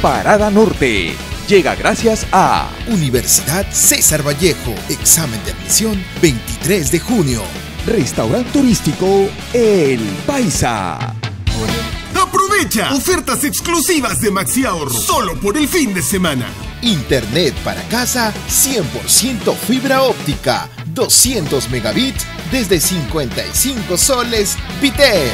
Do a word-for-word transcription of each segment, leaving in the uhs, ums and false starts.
Parada Norte llega gracias a Universidad César Vallejo. Examen de admisión veintitrés de junio. Restaurante turístico El Paisa. ¡Aprovecha! Ofertas exclusivas de Maxi Ahorro, solo por el fin de semana. Internet para casa cien por ciento fibra óptica, doscientos megabits desde cincuenta y cinco soles Bitel.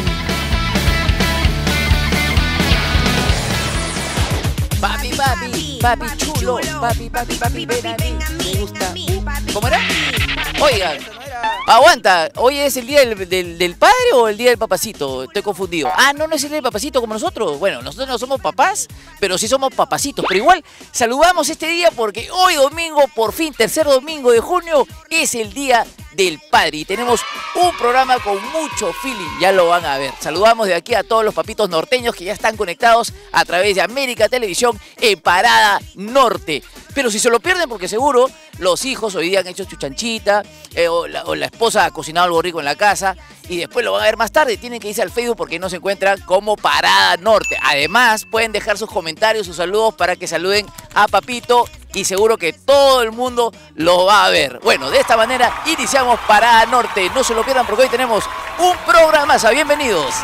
Papi, papi, papi chulo, papi, papi, papi, ven a mí, me gusta. ¿Cómo era? Oigan, aguanta, ¿hoy es el día del, del, del padre o el día del papacito? Estoy confundido. Ah, no, no es el día del papacito como nosotros. Bueno, nosotros no somos papás, pero sí somos papacitos. Pero igual, saludamos este día porque hoy domingo, por fin, tercer domingo de junio, es el día del padre. Y tenemos un programa con mucho feeling, ya lo van a ver. Saludamos de aquí a todos los papitos norteños que ya están conectados a través de América Televisión en Parada Norte. Pero si se lo pierden, porque seguro los hijos hoy día han hecho chuchanchita, eh, o, la, o la esposa ha cocinado algo rico en la casa y después lo van a ver más tarde, tienen que irse al Facebook porque no se encuentran como Parada Norte. Además, pueden dejar sus comentarios, sus saludos para que saluden a papito y seguro que todo el mundo lo va a ver. Bueno, de esta manera iniciamos Parada Norte. No se lo pierdan porque hoy tenemos un programazo. Bienvenidos.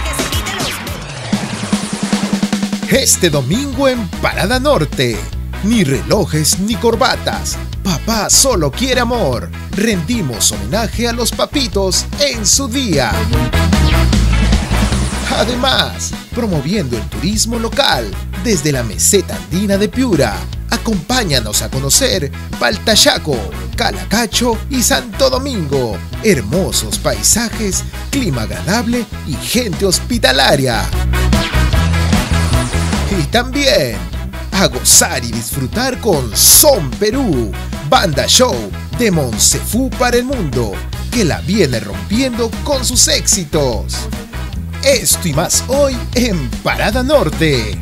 Este domingo en Parada Norte. Ni relojes ni corbatas. Papá solo quiere amor. Rendimos homenaje a los papitos en su día. Además, promoviendo el turismo local desde la meseta andina de Piura. Acompáñanos a conocer Paltayaco, Calacacho y Santo Domingo. Hermosos paisajes, clima agradable y gente hospitalaria. Y también a gozar y disfrutar con Son Perú, banda show de Monsefú para el mundo, que la viene rompiendo con sus éxitos. Esto y más hoy en Parada Norte.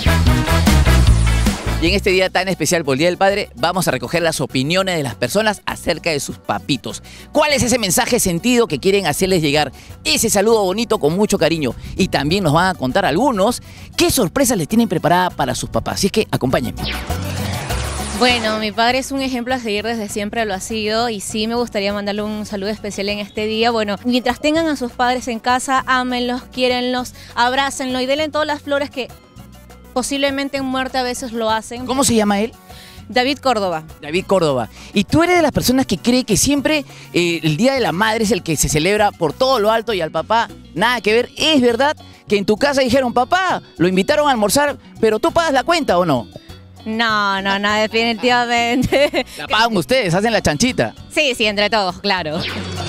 Y en este día tan especial por el Día del Padre, vamos a recoger las opiniones de las personas acerca de sus papitos. ¿Cuál es ese mensaje sentido que quieren hacerles llegar? Ese saludo bonito con mucho cariño. Y también nos van a contar algunos qué sorpresas les tienen preparada para sus papás. Así es que acompáñenme. Bueno, mi padre es un ejemplo a seguir, desde siempre lo ha sido y sí me gustaría mandarle un saludo especial en este día. Bueno, mientras tengan a sus padres en casa, ámenlos, quiérenlos, abrácenlos y denle todas las flores que posiblemente en muerte a veces lo hacen. ¿Cómo se llama él? David Córdoba. David Córdoba. ¿Y tú eres de las personas que cree que siempre eh, el Día de la Madre es el que se celebra por todo lo alto y al papá nada que ver? ¿Es verdad que en tu casa dijeron, papá, lo invitaron a almorzar, pero tú pagas la cuenta o no? No, no, no, definitivamente. ¿La pagan ustedes? ¿Hacen la chanchita? Sí, sí, entre todos, claro.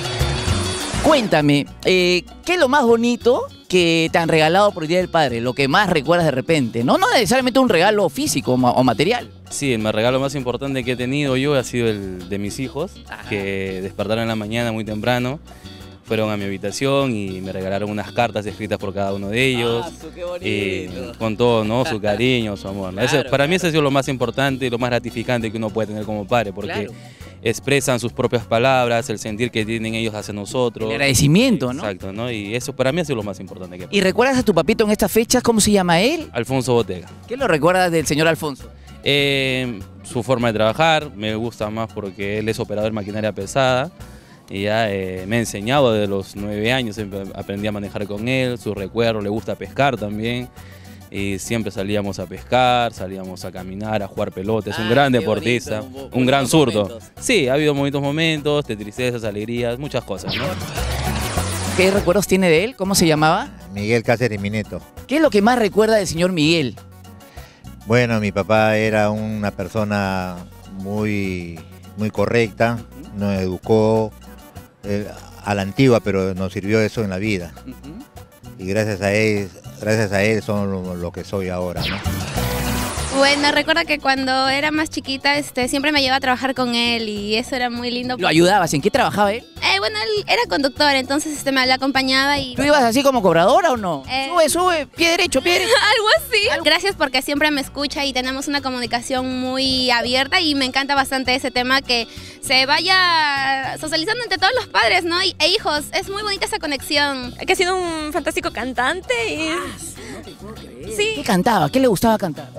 Cuéntame, eh, ¿qué es lo más bonito que te han regalado por el Día del Padre? Lo que más recuerdas de repente. No, no necesariamente un regalo físico o material. Sí, el regalo más importante que he tenido yo ha sido el de mis hijos, Ajá. que despertaron en la mañana muy temprano, fueron a mi habitación y me regalaron unas cartas escritas por cada uno de ellos. Ah, qué bonito. Eh, con todo, ¿no? Su cariño, su amor. ¿no? Claro, Eso, para mí claro. eso ha sido lo más importante y lo más gratificante que uno puede tener como padre, porque Claro. expresan sus propias palabras, el sentir que tienen ellos hacia nosotros. El agradecimiento, ¿no? Exacto, ¿no? Y eso para mí ha sido lo más importante. Que ¿Y recuerdas a tu papito en estas fechas? ¿Cómo se llama él? Alfonso Botega. ¿Qué lo recuerdas del señor Alfonso? Eh, su forma de trabajar me gusta más porque él es operador de maquinaria pesada y ya eh, me ha enseñado desde los nueve años, aprendí a manejar con él, sus recuerdos, le gusta pescar también. Y siempre salíamos a pescar, salíamos a caminar, a jugar pelota. Es un Ah, gran qué deportista, bonito, un gran bonitos zurdo. momentos. Sí, ha habido bonitos momentos, de tristezas, alegrías, muchas cosas, ¿no? ¿Qué recuerdos tiene de él? ¿Cómo se llamaba? Miguel Cáceres, mi neto. ¿Qué es lo que más recuerda del señor Miguel? Bueno, mi papá era una persona muy, muy correcta, nos educó eh, a la antigua, pero nos sirvió eso en la vida. Y gracias a él, gracias a él son lo, lo que soy ahora, ¿no? Bueno, recuerdo que cuando era más chiquita este, siempre me llevaba a trabajar con él y eso era muy lindo. ¿Lo ayudabas? ¿En qué trabajaba él? Eh, bueno, él era conductor, entonces este, me la acompañaba y... ¿Tú ibas así como cobradora o no? Eh. Sube, sube, pie derecho, pie derecho. Algo así. Gracias porque siempre me escucha y tenemos una comunicación muy abierta y me encanta bastante ese tema, que se vaya socializando entre todos los padres, ¿no? Y, e hijos, es muy bonita esa conexión. Que ha sido un fantástico cantante y... Sí. ¿Qué cantaba? ¿Qué le gustaba cantar?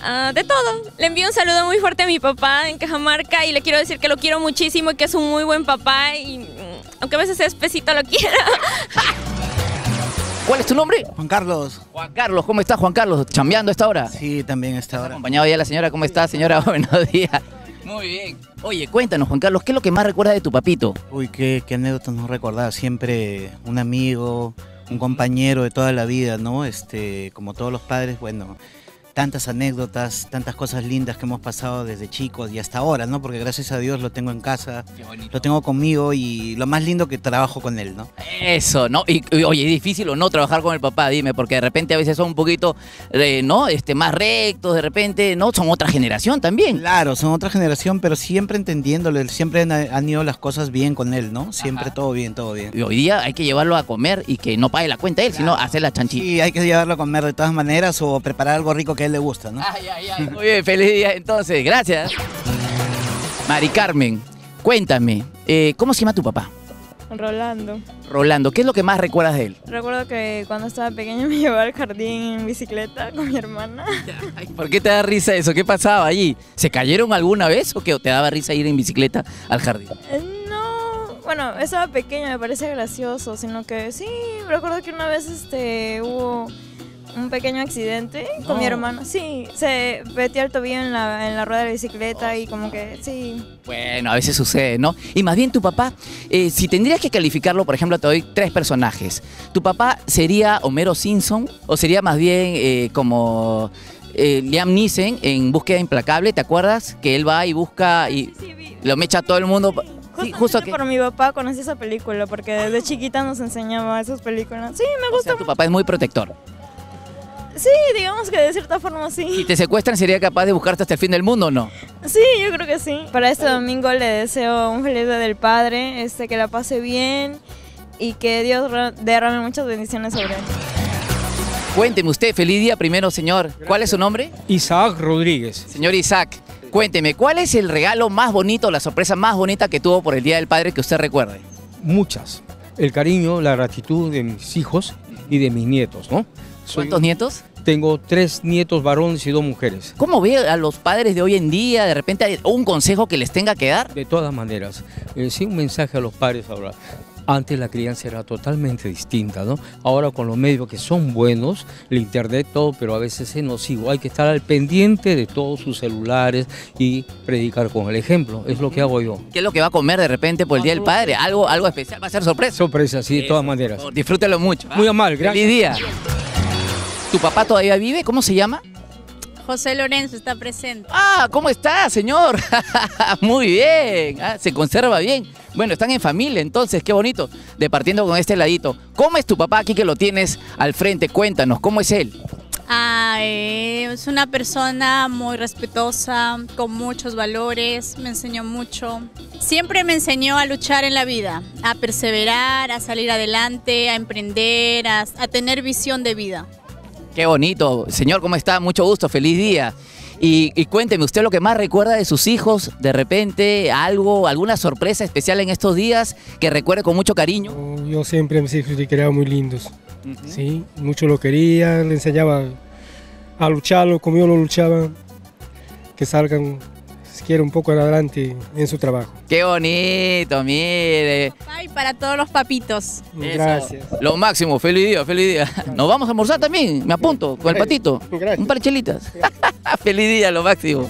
Uh, de todo. Le envío un saludo muy fuerte a mi papá en Cajamarca y le quiero decir que lo quiero muchísimo y que es un muy buen papá y mm, aunque a veces sea espesito lo quiero. ¿Cuál es tu nombre? Juan Carlos. Juan Carlos, ¿cómo estás, Juan Carlos? ¿Chambeando a esta hora? Sí, también a esta hora. Acompañado ya la señora, ¿cómo está, señora? Buenos días. Muy bien. Oye, cuéntanos, Juan Carlos, ¿qué es lo que más recuerdas de tu papito? Uy, qué, qué anécdotas nos recordaba. Siempre un amigo, un compañero de toda la vida, ¿no? Este, como todos los padres, bueno, tantas anécdotas, tantas cosas lindas que hemos pasado desde chicos y hasta ahora, ¿no? Porque gracias a Dios lo tengo en casa, lo tengo conmigo y lo más lindo que trabajo con él, ¿no? Eso, ¿no? Y, y, oye, ¿es difícil o no trabajar con el papá? Dime, porque de repente a veces son un poquito, eh, ¿no? Este, más rectos, de repente, ¿no? Son otra generación también. Claro, son otra generación, pero siempre entendiéndole, siempre han, han ido las cosas bien con él, ¿no? Siempre Ajá. todo bien, todo bien. Y hoy día hay que llevarlo a comer y que no pague la cuenta él, claro. sino hacer la chanchita. Sí, hay que llevarlo a comer de todas maneras o preparar algo rico que a él le gusta, ¿no? Ay, ay, ay. Muy bien, feliz día entonces, gracias. Mari Carmen, cuéntame, eh, ¿cómo se llama tu papá? Rolando. Rolando, ¿qué es lo que más recuerdas de él? Recuerdo que cuando estaba pequeño me llevaba al jardín en bicicleta con mi hermana. Ay, ¿por qué te da risa eso? ¿Qué pasaba allí? ¿Se cayeron alguna vez o qué? ¿O te daba risa ir en bicicleta al jardín? Eh, no, bueno, estaba pequeña, me parece gracioso, sino que sí, recuerdo que una vez este, hubo un pequeño accidente no. con mi hermano. Sí, se metió el tobillo en la, en la rueda de la bicicleta oh. y como que sí. Bueno, a veces sucede, ¿no? Y más bien tu papá, eh, si tendrías que calificarlo, por ejemplo, te doy tres personajes. ¿Tu papá sería Homero Simpson o sería más bien eh, como eh, Liam Neeson en Búsqueda Implacable? ¿Te acuerdas? Que él va y busca y sí, sí, lo mecha a todo el mundo. Sí, justo que... por mi papá conocí esa película porque desde chiquita nos enseñaba esas películas. Sí, me gusta. O sea, tu papá es muy protector. Sí, digamos que de cierta forma sí. Si te secuestran, ¿sería capaz de buscarte hasta el fin del mundo o no? Sí, yo creo que sí. Para este domingo le deseo un feliz día del padre, este, que la pase bien y que Dios derrame muchas bendiciones sobre él. Cuénteme usted, feliz día primero, señor. Gracias. ¿Cuál es su nombre? Isaac Rodríguez. Señor Isaac, cuénteme, ¿cuál es el regalo más bonito, la sorpresa más bonita que tuvo por el Día del Padre que usted recuerde? Muchas. El cariño, la gratitud de mis hijos y de mis nietos, ¿no? ¿Cuántos Soy, nietos? Tengo tres nietos varones y dos mujeres. ¿Cómo ve a los padres de hoy en día? ¿De repente un consejo que les tenga que dar? De todas maneras, eh, sí, un mensaje a los padres ahora. Antes la crianza era totalmente distinta, ¿no? Ahora con los medios que son buenos, el internet, todo, pero a veces es nocivo. Hay que estar al pendiente de todos sus celulares y predicar con el ejemplo. Es lo que hago yo. ¿Qué es lo que va a comer de repente por el Día del Padre? ¿Algo, algo especial? ¿Va a ser sorpresa? Sorpresa, sí, de todas maneras. Disfrútelo mucho. Muy amable, gracias. Feliz día. ¿Tu papá todavía vive? ¿Cómo se llama? José Lorenzo está presente. Ah, ¿cómo está, señor? Muy bien, ah, se conserva bien. Bueno, están en familia entonces, qué bonito. Departiendo con este ladito. ¿Cómo es tu papá aquí que lo tienes al frente? Cuéntanos, ¿cómo es él? Ah, eh, es una persona muy respetuosa, con muchos valores, me enseñó mucho. Siempre me enseñó a luchar en la vida, a perseverar, a salir adelante, a emprender, a, a tener visión de vida. Qué bonito. Señor, ¿cómo está? Mucho gusto, feliz día. Y, y cuénteme, ¿usted lo que más recuerda de sus hijos? De repente, algo, alguna sorpresa especial en estos días que recuerde con mucho cariño. Yo, yo siempre a mis hijos les creaba muy lindos. Uh-huh. Sí, mucho lo quería, le enseñaba a lucharlo, como yo lo luchaba, que salgan, si quiere, un poco adelante en su trabajo. Qué bonito, mire. Ay, para todos los papitos. Gracias. Eso. Lo máximo, feliz día, feliz día. Nos vamos a almorzar también, me apunto, con el patito. Gracias. Un par de chelitas. Feliz día, lo máximo.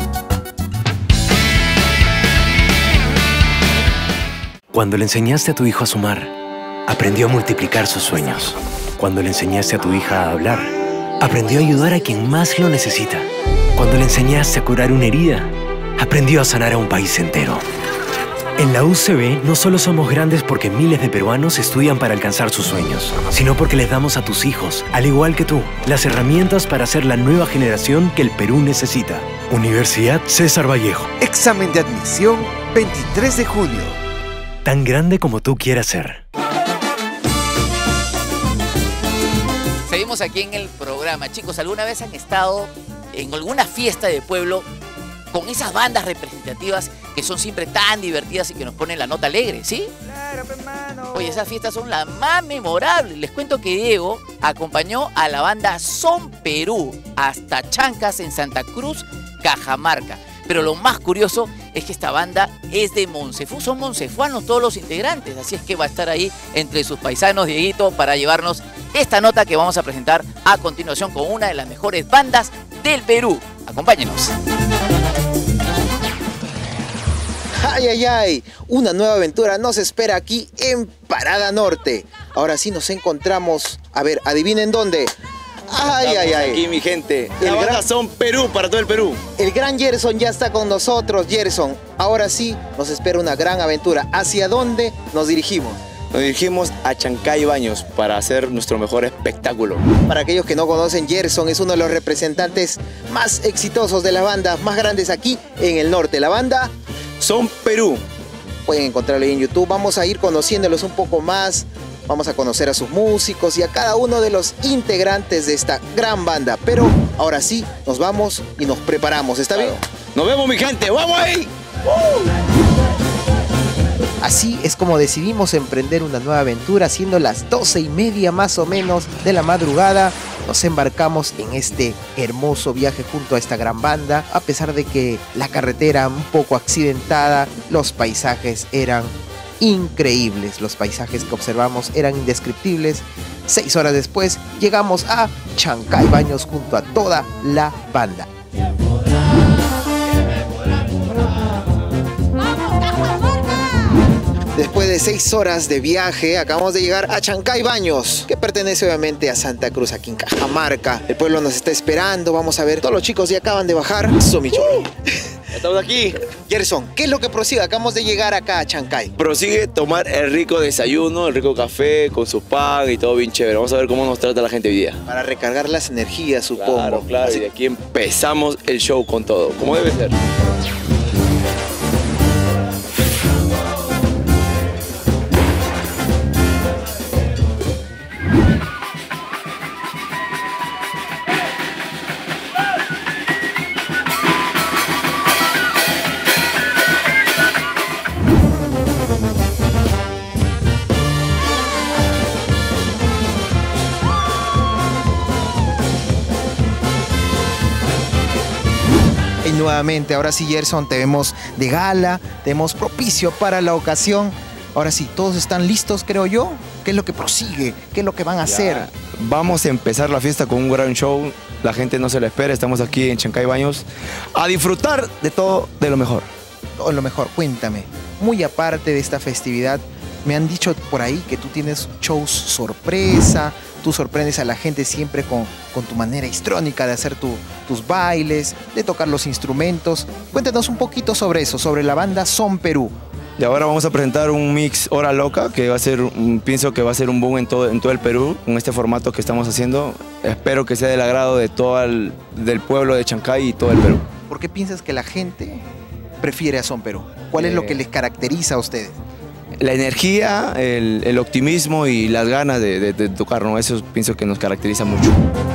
Cuando le enseñaste a tu hijo a sumar, aprendió a multiplicar sus sueños. Cuando le enseñaste a tu hija a hablar, aprendió a ayudar a quien más lo necesita. Cuando le enseñaste a curar una herida, aprendió a sanar a un país entero. En la U C B no solo somos grandes porque miles de peruanos estudian para alcanzar sus sueños, sino porque les damos a tus hijos, al igual que tú, las herramientas para ser la nueva generación que el Perú necesita. Universidad César Vallejo. Examen de admisión veintitrés de junio. Tan grande como tú quieras ser. Seguimos aquí en el programa. Chicos, ¿alguna vez han estado en alguna fiesta de pueblo con esas bandas representativas que son siempre tan divertidas y que nos ponen la nota alegre, ¿sí? Claro, hermano. Oye, esas fiestas son las más memorables. Les cuento que Diego acompañó a la banda Son Perú hasta Chancas en Santa Cruz, Cajamarca. Pero lo más curioso es que esta banda es de Monsefú, son monsefuanos todos los integrantes, así es que va a estar ahí entre sus paisanos, Dieguito, para llevarnos esta nota que vamos a presentar a continuación con una de las mejores bandas del Perú. Acompáñenos. ¡Ay, ay, ay! Una nueva aventura nos espera aquí en Parada Norte. Ahora sí nos encontramos, a ver, adivinen dónde. ¡Ay, ay, ay! Aquí, mi gente. El La banda gran- Son Perú, para todo el Perú. El gran Gerson ya está con nosotros. Gerson, ahora sí nos espera una gran aventura. ¿Hacia dónde nos dirigimos? Nos dirigimos a Chancay Baños para hacer nuestro mejor espectáculo. Para aquellos que no conocen, Gerson es uno de los representantes más exitosos de las bandas más grandes aquí en el norte. La banda Son Perú. Pueden encontrarlo ahí en YouTube. Vamos a ir conociéndolos un poco más. Vamos a conocer a sus músicos y a cada uno de los integrantes de esta gran banda. Pero ahora sí, nos vamos y nos preparamos. ¿Está bien? Nos vemos, mi gente. ¡Vamos ahí! Así es como decidimos emprender una nueva aventura, siendo las doce y media más o menos de la madrugada. Nos embarcamos en este hermoso viaje junto a esta gran banda. A pesar de que la carretera un poco accidentada, los paisajes eran increíbles. Los paisajes que observamos eran indescriptibles. Seis horas después llegamos a Chancay Baños junto a toda la banda. Después de seis horas de viaje, acabamos de llegar a Chancay Baños, que pertenece obviamente a Santa Cruz, aquí en Cajamarca. El pueblo nos está esperando, vamos a ver. Todos los chicos ya acaban de bajar. Somicholo. Estamos aquí. Gerson, ¿qué es lo que prosigue? Acabamos de llegar acá a Chancay. Prosigue tomar el rico desayuno, el rico café con su pan y todo bien chévere. Vamos a ver cómo nos trata la gente hoy día. Para recargar las energías, supongo. Claro, claro. Así- Y de aquí empezamos el show con todo, como debe ser. Y nuevamente, ahora sí, Gerson, te vemos de gala, te vemos propicio para la ocasión. Ahora sí, todos están listos, creo yo. ¿Qué es lo que prosigue? ¿Qué es lo que van a hacer? Vamos a empezar la fiesta con un gran show. La gente no se lo espera. Estamos aquí en Chancay Baños a disfrutar de todo de lo mejor. Todo lo mejor, cuéntame. Muy aparte de esta festividad, me han dicho por ahí que tú tienes shows sorpresa, tú sorprendes a la gente siempre con, con tu manera histrónica de hacer tu- tus bailes, de tocar los instrumentos. Cuéntanos un poquito sobre eso, sobre la banda Son Perú. Y ahora vamos a presentar un mix Hora Loca, que va a ser, un- pienso que va a ser un boom en todo, en todo el Perú, con este formato que estamos haciendo. Espero que sea del agrado de todo el del pueblo de Chancay y todo el Perú. ¿Por qué piensas que la gente prefiere a Son Perú? ¿Cuál es lo Eh, que les caracteriza a ustedes? La energía, el, el optimismo y las ganas de, de, de tocar, ¿no? Eso pienso que nos caracteriza mucho.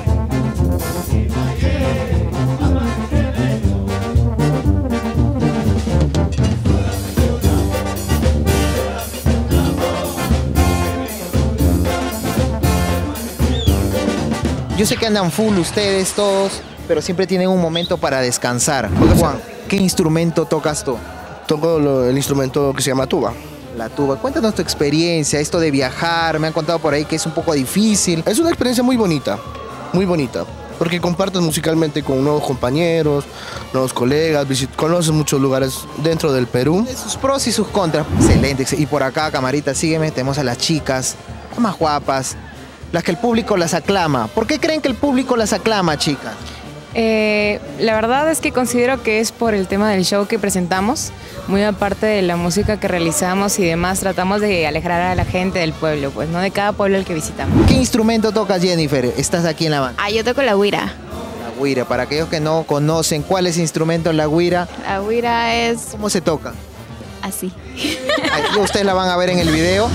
Yo sé que andan full ustedes todos, pero siempre tienen un momento para descansar. Juan, ¿qué instrumento tocas tú? Toco lo- el instrumento que se llama tuba. La tuba. Cuéntanos tu experiencia, esto de viajar. Me han contado por ahí que es un poco difícil. Es una experiencia muy bonita, muy bonita, porque compartes musicalmente con nuevos compañeros, nuevos colegas, visit- conoces muchos lugares dentro del Perú. Sus pros y sus contras. Excelente. Y por acá, camarita, sígueme, tenemos a las chicas, las más guapas, las que el público las aclama. ¿Por qué creen que el público las aclama, chicas? Eh, la verdad es que considero que es por el tema del show que presentamos, muy aparte de la música que realizamos y demás, tratamos de alegrar a la gente del pueblo, pues no de cada pueblo al que visitamos. ¿Qué instrumento tocas, Jennifer? Estás aquí en la banda. Ah, yo toco la güira. La güira. Para aquellos que no conocen, ¿cuál es el instrumento la güira? La güira es... ¿Cómo se toca? Así. Aquí ustedes la van a ver en el video.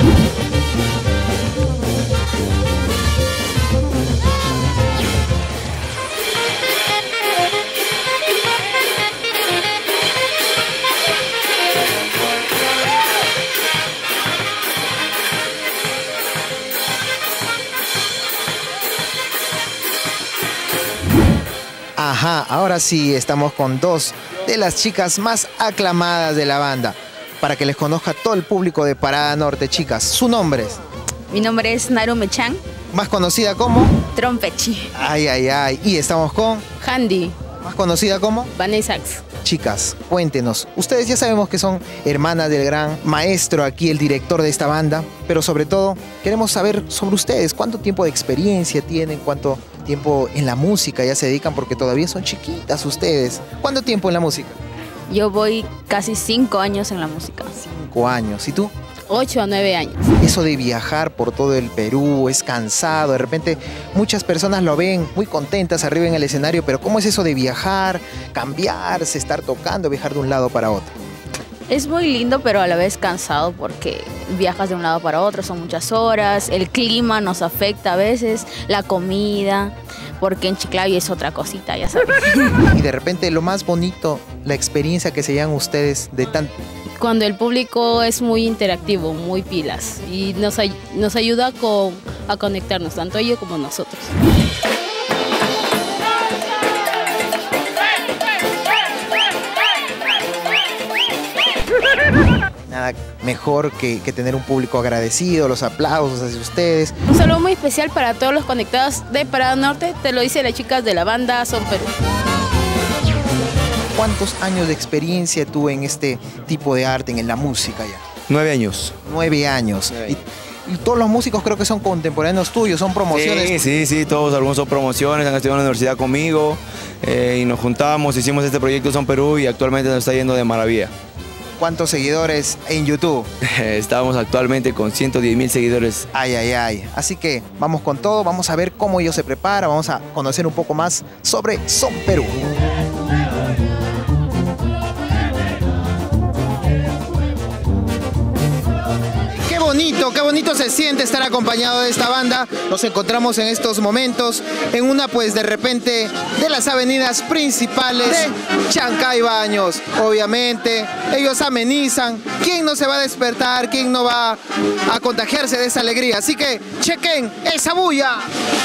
Ajá, ahora sí estamos con dos de las chicas más aclamadas de la banda. Para que les conozca todo el público de Parada Norte, chicas. ¿Su nombre es? Mi nombre es Naru Mechan. Más conocida como Trompechi. Ay, ay, ay. Y estamos con Handy. Más conocida como Vanessa. Chicas, cuéntenos. Ustedes ya sabemos que son hermanas del gran maestro aquí, el director de esta banda. Pero sobre todo, queremos saber sobre ustedes. ¿Cuánto tiempo de experiencia tienen? ¿Cuánto tiempo en la música ya se dedican? Porque todavía son chiquitas ustedes. ¿Cuánto tiempo en la música? Yo voy casi cinco años en la música. Cinco años. ¿Y tú? Ocho a nueve años. Eso de viajar por todo el Perú es cansado. De repente muchas personas lo ven muy contentas arriba en el escenario, pero ¿cómo es eso de viajar, cambiarse, estar tocando, viajar de un lado para otro? Es muy lindo, pero a la vez cansado porque viajas de un lado para otro, son muchas horas, el clima nos afecta a veces, la comida, porque en Chiclayo es otra cosita, ya sabes. Y de repente lo más bonito, la experiencia que se llevan ustedes de tan... Cuando el público es muy interactivo, muy pilas, y nos, ay nos ayuda con, a conectarnos, tanto ellos como nosotros. Nada mejor que, que tener un público agradecido, los aplausos hacia ustedes. Un saludo muy especial para todos los conectados de Parada Norte, te lo dicen las chicas de la banda Son Perú. ¿Cuántos años de experiencia tú en este tipo de arte, en la música ya? Nueve años. Nueve años. Nueve años. Y, y todos los músicos creo que son contemporáneos tuyos, son promociones. Sí, sí, sí, todos, algunos son promociones, han estudiado en la universidad conmigo eh, y nos juntamos, hicimos este proyecto Son Perú y actualmente nos está yendo de maravilla. ¿Cuántos seguidores en YouTube? Estamos actualmente con ciento diez mil seguidores. Ay, ay, ay. Así que vamos con todo, vamos a ver cómo ellos se preparan, vamos a conocer un poco más sobre Son Perú. Qué bonito, qué bonito se siente estar acompañado de esta banda. Nos encontramos en estos momentos en una, pues de repente, de las avenidas principales de Chancay Baños. Obviamente, ellos amenizan. ¿Quién no se va a despertar? ¿Quién no va a contagiarse de esa alegría? Así que chequen esa bulla.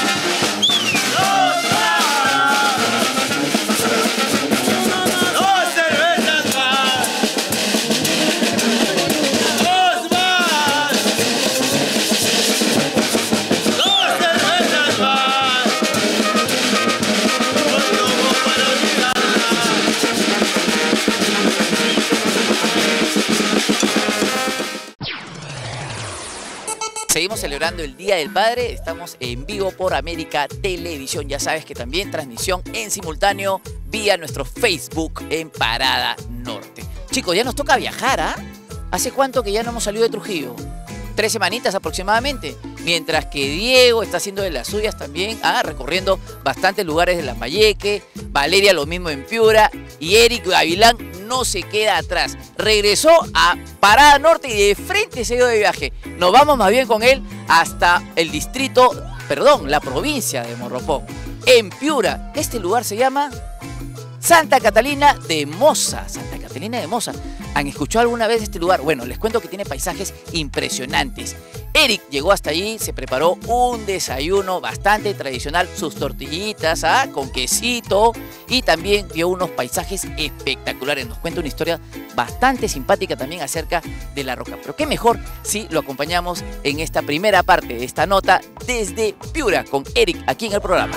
Seguimos celebrando el Día del Padre, estamos en vivo por América Televisión. Ya sabes que también transmisión en simultáneo vía nuestro Facebook en Parada Norte. Chicos, ya nos toca viajar, ¿ah? ¿Hace cuánto que ya no hemos salido de Trujillo? Tres semanitas aproximadamente. Mientras que Diego está haciendo de las suyas también, ah, recorriendo bastantes lugares de Lambayeque, Valeria lo mismo en Piura y Eric Gavilán no se queda atrás. Regresó a Parada Norte y de frente se dio de viaje. Nos vamos más bien con él hasta el distrito, perdón, la provincia de Morropón. En Piura, este lugar se llama Santa Catalina de Moza. Santa Catalina de Moza. ¿Han escuchado alguna vez este lugar? Bueno, les cuento que tiene paisajes impresionantes. Eric llegó hasta allí, se preparó un desayuno bastante tradicional, sus tortillitas ¿ah? con quesito y también vio unos paisajes espectaculares. Nos cuenta una historia bastante simpática también acerca de la roca. Pero qué mejor si lo acompañamos en esta primera parte de esta nota desde Piura con Eric aquí en el programa.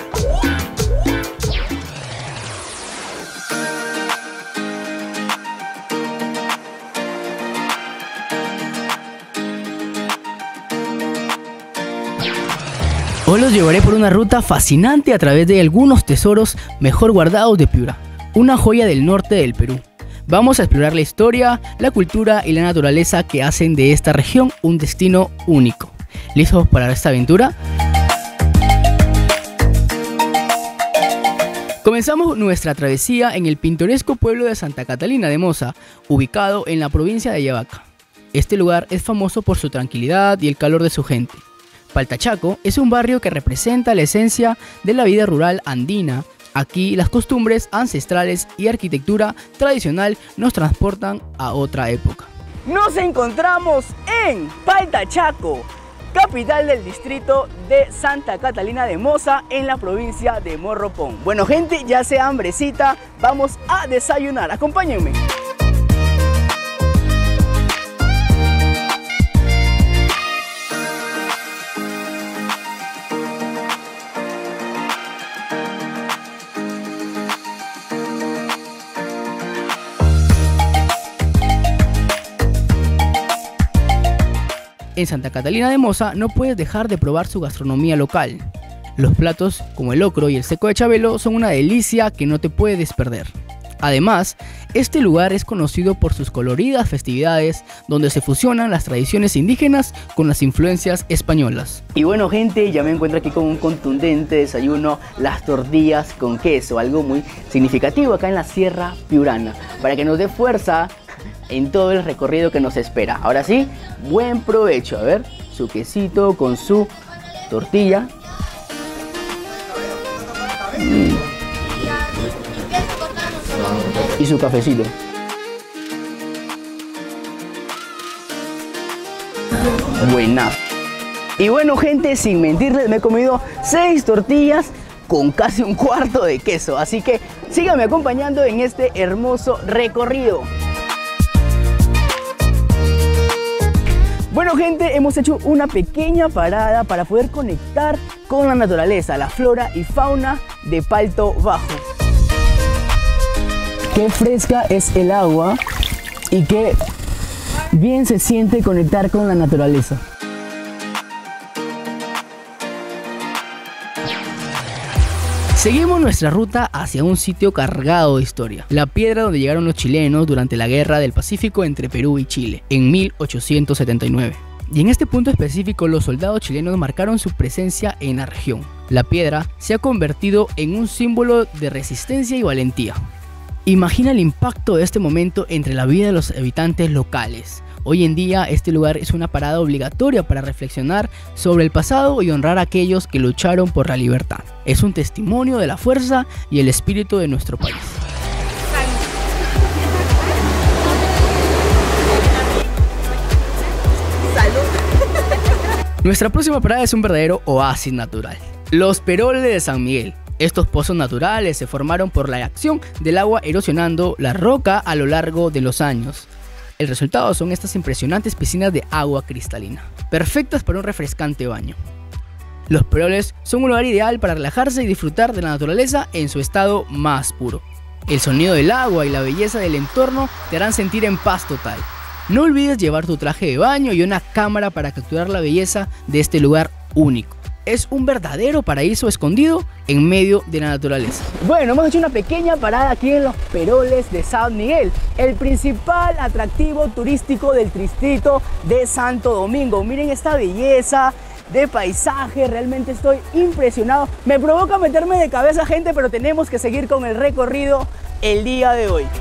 Hoy los llevaré por una ruta fascinante a través de algunos tesoros mejor guardados de Piura, una joya del norte del Perú. Vamos a explorar la historia, la cultura y la naturaleza que hacen de esta región un destino único. ¿Listos para esta aventura? Comenzamos nuestra travesía en el pintoresco pueblo de Santa Catalina de Moza, ubicado en la provincia de Ayabaca. Este lugar es famoso por su tranquilidad y el calor de su gente. Paltachaco es un barrio que representa la esencia de la vida rural andina. Aquí las costumbres ancestrales y arquitectura tradicional nos transportan a otra época. Nos encontramos en Paltachaco, capital del distrito de Santa Catalina de Moza, en la provincia de Morropón. Bueno gente, ya sea hambrecita, vamos a desayunar, acompáñenme. En Santa Catalina de Moza no puedes dejar de probar su gastronomía local. Los platos como el locro y el seco de Chabelo son una delicia que no te puedes perder. Además, este lugar es conocido por sus coloridas festividades donde se fusionan las tradiciones indígenas con las influencias españolas. Y bueno gente, ya me encuentro aquí con un contundente desayuno, las tortillas con queso, algo muy significativo acá en la Sierra Piurana, para que nos dé fuerza en todo el recorrido que nos espera. Ahora sí, buen provecho. A ver, su quesito con su tortilla. Mm. Y su cafecito. Buena. Y bueno gente, sin mentirles, me he comido seis tortillas con casi un cuarto de queso. Así que síganme acompañando en este hermoso recorrido. Bueno gente, hemos hecho una pequeña parada para poder conectar con la naturaleza, la flora y fauna de Palto Bajo. Qué fresca es el agua y qué bien se siente conectar con la naturaleza. Seguimos nuestra ruta hacia un sitio cargado de historia, la piedra donde llegaron los chilenos durante la Guerra del Pacífico entre Perú y Chile, en mil ochocientos setenta y nueve. Y en este punto específico los soldados chilenos marcaron su presencia en la región. La piedra se ha convertido en un símbolo de resistencia y valentía. Imagina el impacto de este momento entre la vida de los habitantes locales. Hoy en día este lugar es una parada obligatoria para reflexionar sobre el pasado y honrar a aquellos que lucharon por la libertad. Es un testimonio de la fuerza y el espíritu de nuestro país. Nuestra próxima parada es un verdadero oasis natural. Los Peroles de San Miguel. Estos pozos naturales se formaron por la acción del agua erosionando la roca a lo largo de los años. El resultado son estas impresionantes piscinas de agua cristalina, perfectas para un refrescante baño. Los Peroles son un lugar ideal para relajarse y disfrutar de la naturaleza en su estado más puro. El sonido del agua y la belleza del entorno te harán sentir en paz total. No olvides llevar tu traje de baño y una cámara para capturar la belleza de este lugar único. Es un verdadero paraíso escondido en medio de la naturaleza. Bueno, hemos hecho una pequeña parada aquí en los Peroles de San Miguel, el principal atractivo turístico del distrito de Santo Domingo. Miren esta belleza de paisaje, realmente estoy impresionado. Me provoca meterme de cabeza gente, pero tenemos que seguir con el recorrido el día de hoy.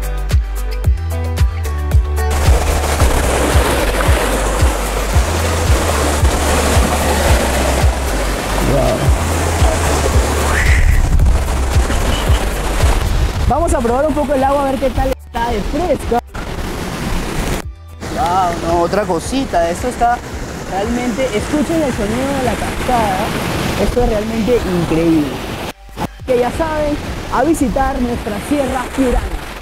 Vamos a probar un poco el agua a ver qué tal está de fresca. Wow, no, otra cosita, esto está realmente, escuchen el sonido de la cascada, esto es realmente increíble. Así que ya saben, a visitar nuestra Sierra Piurana.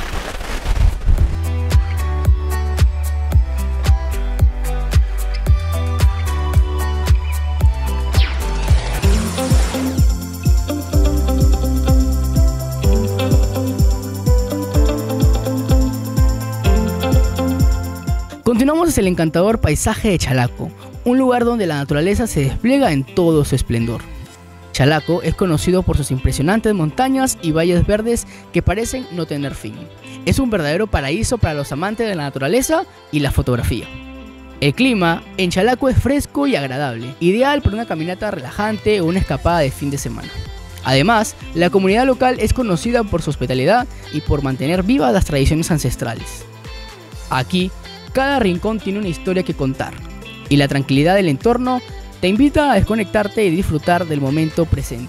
Continuamos hacia el encantador paisaje de Chalaco, un lugar donde la naturaleza se despliega en todo su esplendor. Chalaco es conocido por sus impresionantes montañas y valles verdes que parecen no tener fin. Es un verdadero paraíso para los amantes de la naturaleza y la fotografía. El clima en Chalaco es fresco y agradable, ideal para una caminata relajante o una escapada de fin de semana. Además, la comunidad local es conocida por su hospitalidad y por mantener vivas las tradiciones ancestrales. Aquí, cada rincón tiene una historia que contar, y la tranquilidad del entorno te invita a desconectarte y disfrutar del momento presente.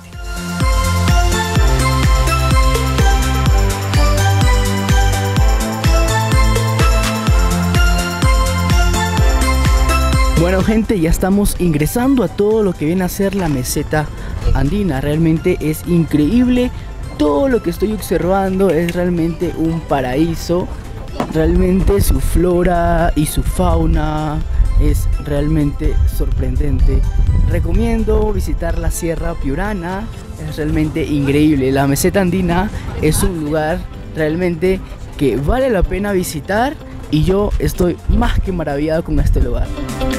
Bueno Bueno, gente, ya estamos ingresando a todo lo que viene a ser la meseta andina. Realmente es increíble. Todo lo que estoy observando es realmente un paraíso. Realmente su flora y su fauna es realmente sorprendente. Recomiendo visitar la Sierra Piurana. Es realmente increíble. La meseta andina es un lugar realmente que vale la pena visitar. Y yo estoy más que maravillado con este lugar.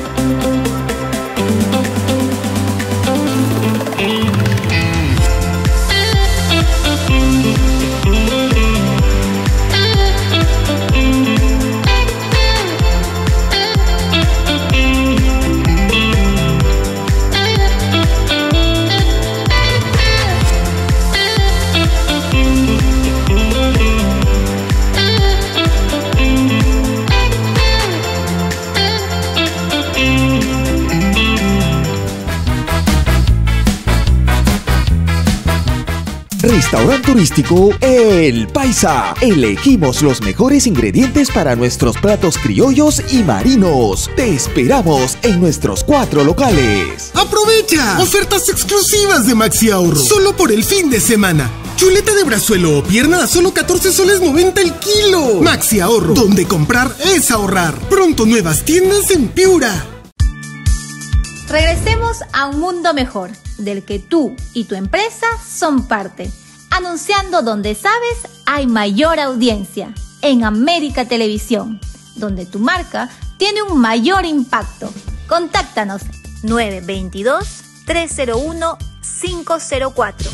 Restaurante turístico El Paisa. Elegimos los mejores ingredientes para nuestros platos criollos y marinos. Te esperamos en nuestros cuatro locales. ¡Aprovecha! Ofertas exclusivas de Maxi Ahorro. Solo por el fin de semana. Chuleta de brazuelo o pierna a solo catorce soles noventa el kilo. Maxi Ahorro, donde comprar es ahorrar. Pronto nuevas tiendas en Piura. Regresemos a un mundo mejor, del que tú y tu empresa son parte. Anunciando donde sabes hay mayor audiencia, en América Televisión, donde tu marca tiene un mayor impacto. Contáctanos nueve dos dos, tres cero uno, cinco cero cuatro.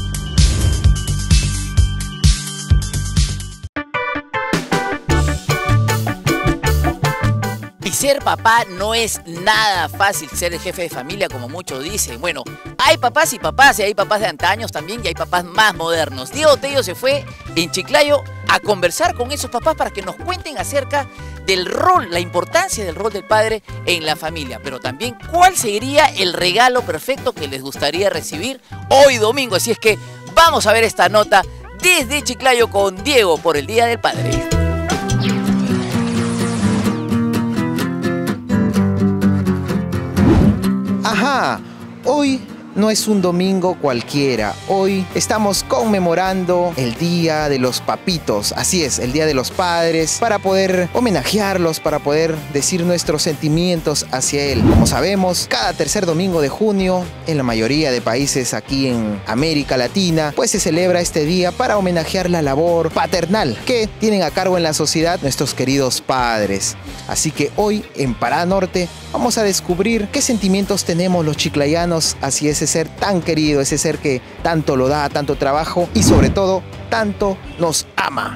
Y ser papá no es nada fácil, ser el jefe de familia como muchos dicen. Bueno, hay papás y papás, y hay papás de antaños también y hay papás más modernos. Diego Tello se fue en Chiclayo a conversar con esos papás para que nos cuenten acerca del rol, la importancia del rol del padre en la familia, pero también cuál sería el regalo perfecto que les gustaría recibir hoy domingo. Así es que vamos a ver esta nota desde Chiclayo con Diego por el Día del Padre. Ajá, hoy no es un domingo cualquiera, hoy estamos conmemorando el Día de los Papitos, así es, el Día de los Padres, para poder homenajearlos, para poder decir nuestros sentimientos hacia él. Como sabemos, cada tercer domingo de junio, en la mayoría de países aquí en América Latina, pues se celebra este día para homenajear la labor paternal que tienen a cargo en la sociedad nuestros queridos padres. Así que hoy en Pará Norte vamos a descubrir qué sentimientos tenemos los chiclayanos hacia ese ser tan querido, ese ser que tanto lo da, tanto trabajo y sobre todo tanto nos ama.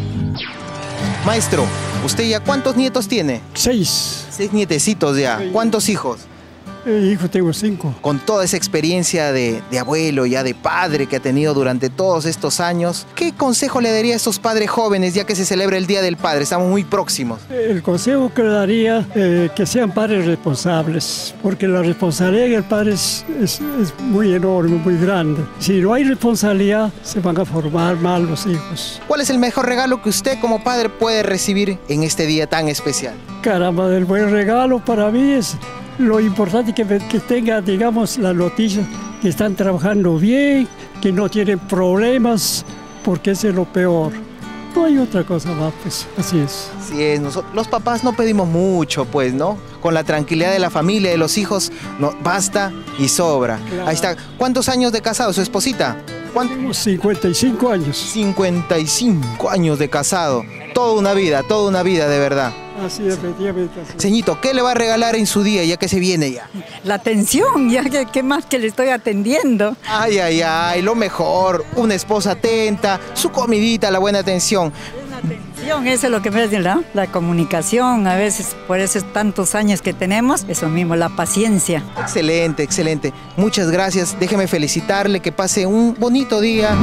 Maestro, ¿usted ya cuántos nietos tiene? Seis. Seis nietecitos ya. ¿Cuántos hijos? Eh, hijo, tengo cinco. Con toda esa experiencia de, de abuelo, ya de padre que ha tenido durante todos estos años, ¿qué consejo le daría a estos padres jóvenes ya que se celebra el Día del Padre? Estamos muy próximos. El consejo que le daría eh, que sean padres responsables, porque la responsabilidad del padre es, es, es muy enorme, muy grande. Si no hay responsabilidad, se van a formar mal los hijos. ¿Cuál es el mejor regalo que usted como padre puede recibir en este día tan especial? Caramba, el buen regalo para mí es lo importante que, que tenga, digamos, la noticia que están trabajando bien, que no tienen problemas, porque ese es lo peor. No hay otra cosa más, pues, así es. Así es, nosotros, los papás no pedimos mucho, pues, ¿no? Con la tranquilidad de la familia, de los hijos, no, basta y sobra. Claro. Ahí está. ¿Cuántos años de casado, su esposita? ¿Cuántos? cincuenta y cinco años. cincuenta y cinco años de casado. Toda una vida, toda una vida, de verdad. Así es, efectivamente. Así. Señito, ¿qué le va a regalar en su día ya que se viene ya? La atención, ya que qué más que le estoy atendiendo. Ay, ay, ay, lo mejor, una esposa atenta, su comidita, la buena atención. Atención, eso es lo que me dice, ¿no? La comunicación, a veces por esos tantos años que tenemos, eso mismo, la paciencia. Excelente, excelente. Muchas gracias, déjeme felicitarle, que pase un bonito día.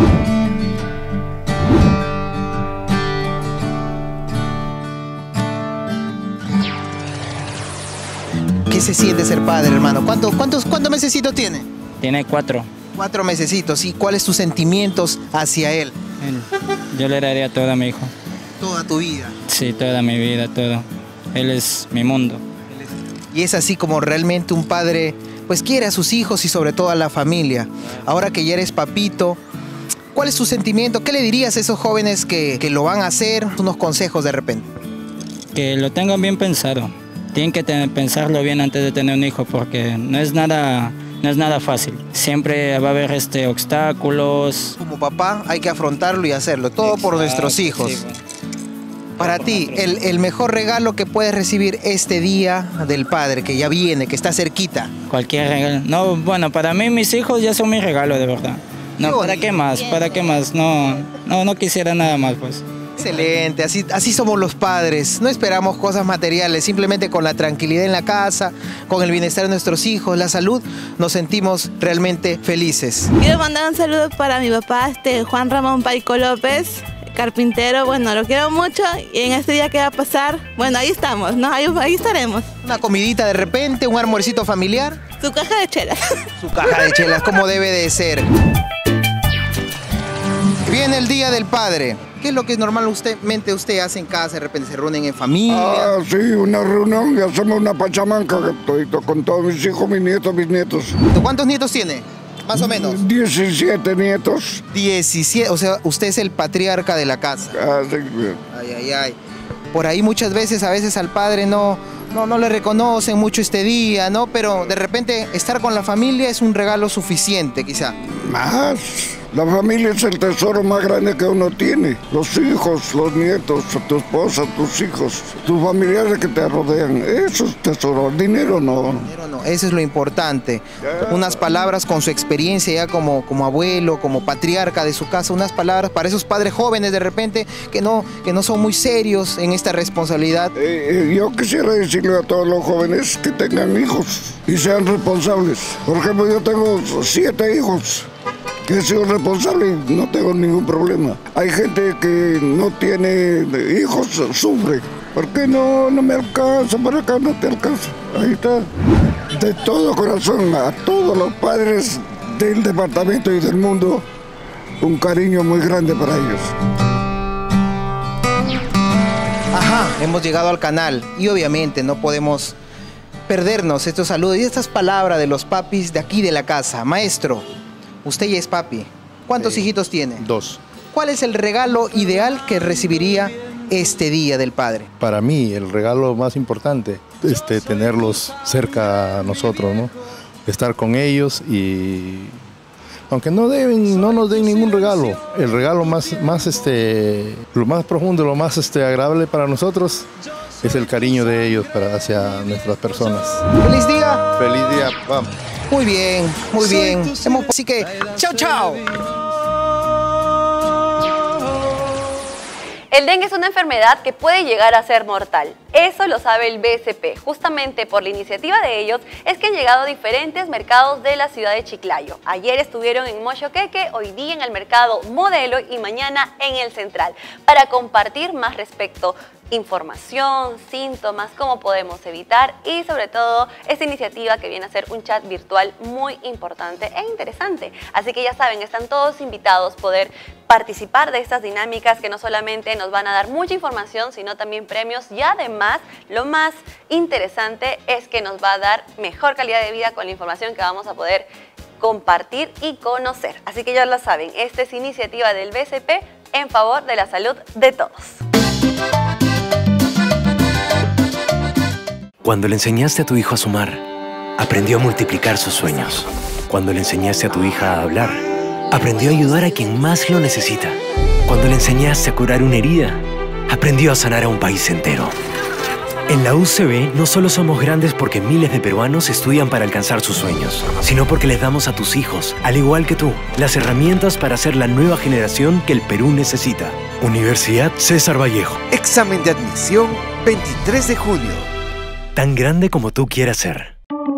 ¿Qué se siente ser padre, hermano? ¿Cuántos, cuántos, cuántos mesecitos tiene? Tiene cuatro. Cuatro mesecitos, ¿y cuáles tus sentimientos hacia él? él? Yo le daría todo a mi hijo. ¿Toda tu vida? Sí, toda mi vida, todo. Él es mi mundo. Y Y es así como realmente un padre pues quiere a sus hijos y sobre todo a la familia. Ahora que ya eres papito, ¿cuál es tu sentimiento? ¿Qué le dirías a esos jóvenes que, que lo van a hacer? Unos consejos de repente. Que lo tengan bien pensado. Tienen que tener, pensarlo bien antes de tener un hijo porque no es nada, no es nada fácil. Siempre va a haber este, obstáculos. Como papá hay que afrontarlo y hacerlo. Todo Exacto, por nuestros hijos. Sí, bueno. Para ti, el, el mejor regalo que puedes recibir este día del padre, que ya viene, que está cerquita. Cualquier regalo. No, bueno, para mí mis hijos ya son mi regalo, de verdad. No, ¿para qué más? ¿Para qué más? No, no, no quisiera nada más, pues. Excelente, así, así somos los padres. No esperamos cosas materiales, simplemente con la tranquilidad en la casa, con el bienestar de nuestros hijos, la salud, nos sentimos realmente felices. Quiero mandar un saludo para mi papá, este Juan Ramón Paico López, carpintero. Bueno, lo quiero mucho y en este día que va a pasar, bueno, ahí estamos, ¿no? Ahí, ahí estaremos. Una comidita de repente, un almuercito familiar. Su caja de chelas. Su caja de chelas, como debe de ser. Viene el Día del Padre. ¿Qué es lo que normalmente usted hace en casa? De repente se reúnen en familia. Ah, sí, una reunión y hacemos una pachamanca con todos mis hijos, mis nietos, mis nietos. ¿Cuántos nietos tiene? Más o menos. diecisiete nietos. diecisiete, o sea, usted es el patriarca de la casa. Ah, sí. Ay, ay, ay. Por ahí muchas veces, a veces al padre no, no, no le reconocen mucho este día, ¿no? Pero de repente estar con la familia es un regalo suficiente, quizá. Más. La familia es el tesoro más grande que uno tiene. Los hijos, los nietos, tu esposa, tus hijos, tus familiares que te rodean. Eso es tesoro. El dinero no. Dinero no. Eso es lo importante. Unas palabras con su experiencia ya como, como abuelo, como patriarca de su casa. Unas palabras para esos padres jóvenes de repente que no, que no son muy serios en esta responsabilidad. Eh, eh, yo quisiera decirle a todos los jóvenes que tengan hijos y sean responsables. Por ejemplo, yo tengo siete hijos. Que he sido responsable y no tengo ningún problema. Hay gente que no tiene hijos, sufre. ¿Por qué no, no me alcanza? ¿Por acá no te alcanza? Ahí está. De todo corazón, a todos los padres del departamento y del mundo, un cariño muy grande para ellos. Ajá, hemos llegado al canal y obviamente no podemos perdernos estos saludos y estas palabras de los papis de aquí de la casa. Maestro, usted ya es papi. ¿Cuántos sí. hijitos tiene? Dos. ¿Cuál es el regalo ideal que recibiría este Día del Padre? Para mí, el regalo más importante es este, tenerlos cerca a nosotros, ¿no? Estar con ellos y... Aunque no, deben, no nos den ningún regalo, el regalo más, más este, lo más profundo, lo más este, agradable para nosotros es el cariño de ellos para, hacia nuestras personas. ¡Feliz día! ¡Feliz día, papá! Muy bien, muy bien. Así que, chao, chao. El dengue es una enfermedad que puede llegar a ser mortal. Eso lo sabe el B S P. Justamente por la iniciativa de ellos es que han llegado a diferentes mercados de la ciudad de Chiclayo. Ayer estuvieron en Mochoqueque, hoy día en el mercado Modelo y mañana en el Central para compartir más respecto información, síntomas, cómo podemos evitar y sobre todo esta iniciativa que viene a ser un chat virtual muy importante e interesante. Así que ya saben, están todos invitados a poder participar de estas dinámicas que no solamente nos van a dar mucha información, sino también premios y además lo más interesante es que nos va a dar mejor calidad de vida con la información que vamos a poder compartir y conocer. Así que ya lo saben, esta es iniciativa del B S P en favor de la salud de todos. Cuando le enseñaste a tu hijo a sumar, aprendió a multiplicar sus sueños. Cuando le enseñaste a tu hija a hablar, aprendió a ayudar a quien más lo necesita. Cuando le enseñaste a curar una herida, aprendió a sanar a un país entero. En la U C B no solo somos grandes porque miles de peruanos estudian para alcanzar sus sueños, sino porque les damos a tus hijos, al igual que tú, las herramientas para ser la nueva generación que el Perú necesita. Universidad César Vallejo. Examen de admisión veintitrés de junio. Tan grande como tú quieras ser.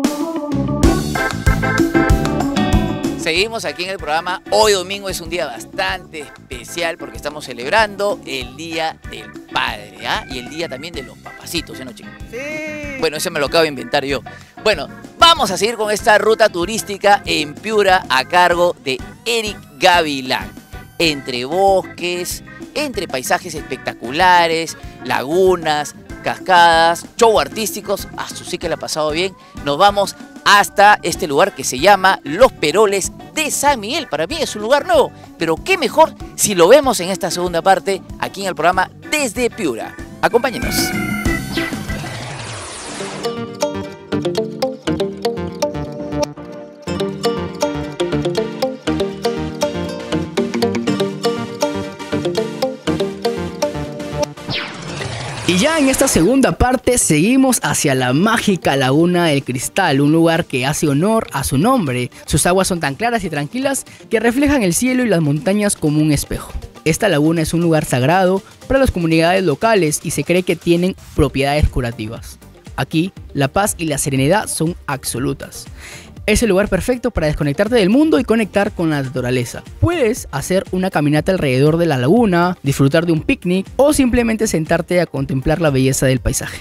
Seguimos aquí en el programa. Hoy domingo es un día bastante especial porque estamos celebrando el Día del Padre, ¿ah? Y el día también de los papacitos, ¿sí, no, chicos? Sí. Bueno, ese me lo acabo de inventar yo. Bueno, vamos a seguir con esta ruta turística en Piura a cargo de Eric Gavilán. Entre bosques, entre paisajes espectaculares, lagunas, cascadas, show artísticos. Ah, su sí que la ha pasado bien. Nos vamos hasta este lugar que se llama Los Peroles de San Miguel. Para mí es un lugar nuevo, pero qué mejor si lo vemos en esta segunda parte aquí en el programa Desde Piura. Acompáñenos. Y ya en esta segunda parte seguimos hacia la mágica Laguna del Cristal, un lugar que hace honor a su nombre. Sus aguas son tan claras y tranquilas que reflejan el cielo y las montañas como un espejo. Esta laguna es un lugar sagrado para las comunidades locales y se cree que tienen propiedades curativas. Aquí, la paz y la serenidad son absolutas. Es el lugar perfecto para desconectarte del mundo y conectar con la naturaleza. Puedes hacer una caminata alrededor de la laguna, disfrutar de un picnic o simplemente sentarte a contemplar la belleza del paisaje.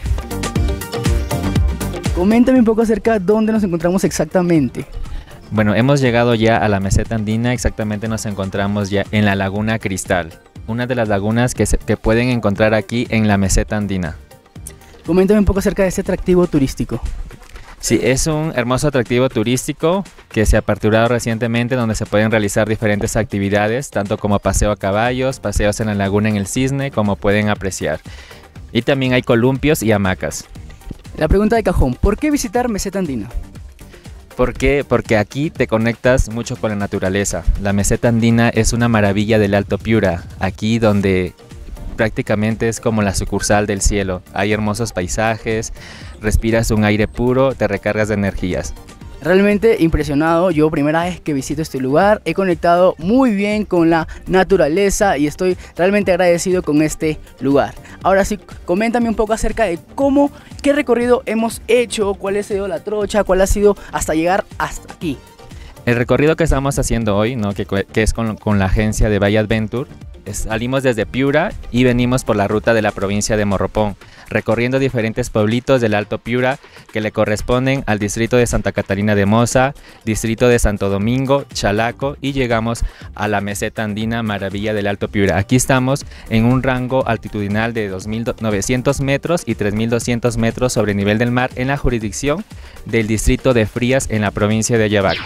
Coméntame un poco acerca de dónde nos encontramos exactamente. Bueno, hemos llegado ya a la meseta andina, exactamente nos encontramos ya en la Laguna Cristal, una de las lagunas que, se, que pueden encontrar aquí en la meseta andina. Coméntame un poco acerca de este atractivo turístico. Sí, es un hermoso atractivo turístico que se ha aperturado recientemente, donde se pueden realizar diferentes actividades, tanto como paseo a caballos, paseos en la laguna en el Cisne, como pueden apreciar. Y también hay columpios y hamacas. La pregunta de cajón, ¿por qué visitar Meseta Andina? ¿Por qué? Porque aquí te conectas mucho con la naturaleza. La Meseta Andina es una maravilla del Alto Piura, aquí donde prácticamente es como la sucursal del cielo. Hay hermosos paisajes, respiras un aire puro, te recargas de energías. Realmente impresionado, yo primera vez que visito este lugar, he conectado muy bien con la naturaleza y estoy realmente agradecido con este lugar. Ahora sí, coméntame un poco acerca de cómo, qué recorrido hemos hecho, cuál ha sido la trocha, cuál ha sido hasta llegar hasta aquí. El recorrido que estamos haciendo hoy, ¿no? que, que es con, con la agencia de Valle Adventure, es, salimos desde Piura y venimos por la ruta de la provincia de Morropón, recorriendo diferentes pueblitos del Alto Piura que le corresponden al distrito de Santa Catalina de Moza, distrito de Santo Domingo, Chalaco, y llegamos a la meseta andina maravilla del Alto Piura. Aquí estamos en un rango altitudinal de dos mil novecientos metros y tres mil doscientos metros sobre nivel del mar en la jurisdicción del distrito de Frías en la provincia de Ayabaca.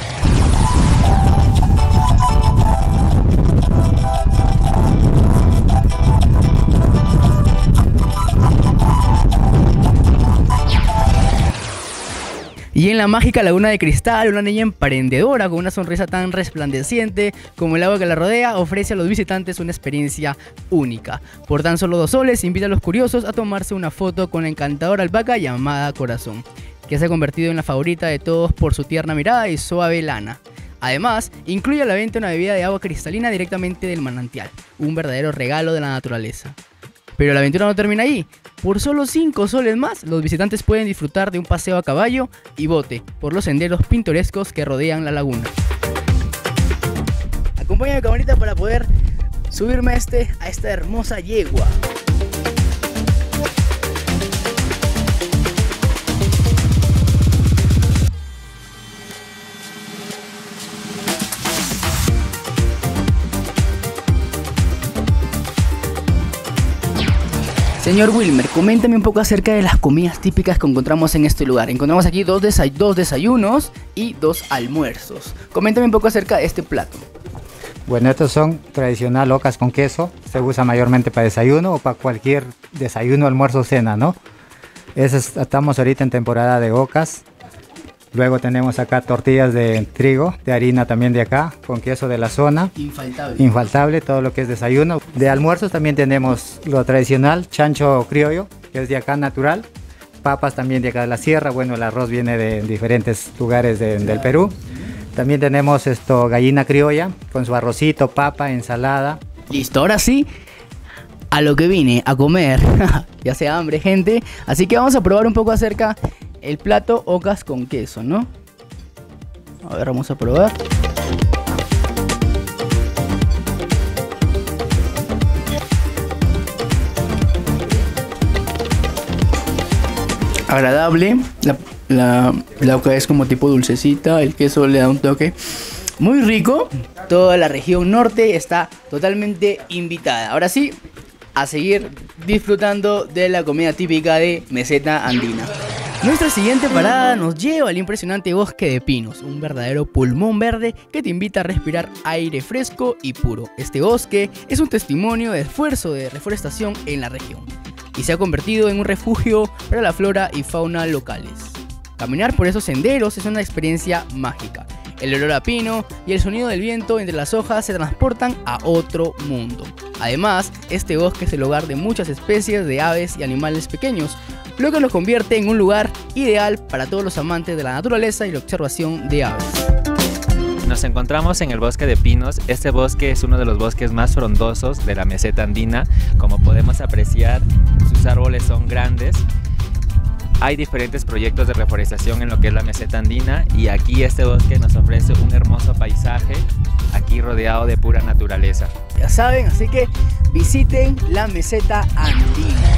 Y en la mágica Laguna de Cristal, una niña emprendedora con una sonrisa tan resplandeciente como el agua que la rodea ofrece a los visitantes una experiencia única. Por tan solo dos soles invita a los curiosos a tomarse una foto con la encantadora alpaca llamada Corazón, que se ha convertido en la favorita de todos por su tierna mirada y suave lana. Además, incluye a la venta una bebida de agua cristalina directamente del manantial, un verdadero regalo de la naturaleza. Pero la aventura no termina ahí. Por solo cinco soles más, los visitantes pueden disfrutar de un paseo a caballo y bote por los senderos pintorescos que rodean la laguna. Acompáñame, camarita, para poder subirme a, este, a esta hermosa yegua. Señor Wilmer, coméntame un poco acerca de las comidas típicas que encontramos en este lugar. Encontramos aquí dos, desay dos desayunos y dos almuerzos. Coméntame un poco acerca de este plato. Bueno, estos son tradicional ocas con queso. Se usa mayormente para desayuno o para cualquier desayuno, almuerzo, cena, ¿no? Es, estamos ahorita en temporada de ocas. Luego tenemos acá tortillas de trigo, de harina también de acá, con queso de la zona. Infaltable. Infaltable, todo lo que es desayuno. De almuerzos también tenemos lo tradicional, chancho criollo, que es de acá natural. Papas también de acá de la sierra. Bueno, el arroz viene de diferentes lugares de, del Perú. También tenemos esto, gallina criolla, con su arrocito, papa, ensalada. Listo, ahora sí, a lo que vine, a comer. Ya sea hambre, gente. Así que vamos a probar un poco acerca el plato ocas con queso, ¿no? A ver, vamos a probar. Agradable. La, la, la oca es como tipo dulcecita. El queso le da un toque muy rico. Toda la región norte está totalmente invitada. Ahora sí, a seguir disfrutando de la comida típica de Meseta Andina. Nuestra siguiente parada nos lleva al impresionante bosque de pinos, un verdadero pulmón verde que te invita a respirar aire fresco y puro. Este bosque es un testimonio de esfuerzo de reforestación en la región y se ha convertido en un refugio para la flora y fauna locales. Caminar por esos senderos es una experiencia mágica. El olor a pino y el sonido del viento entre las hojas se transportan a otro mundo. Además, este bosque es el hogar de muchas especies de aves y animales pequeños, lo que lo convierte en un lugar ideal para todos los amantes de la naturaleza y la observación de aves. Nos encontramos en el bosque de pinos. Este bosque es uno de los bosques más frondosos de la meseta andina. Como podemos apreciar, sus árboles son grandes. Hay diferentes proyectos de reforestación en lo que es la meseta andina y aquí este bosque nos ofrece un hermoso paisaje, aquí rodeado de pura naturaleza. Ya saben, así que visiten la meseta andina.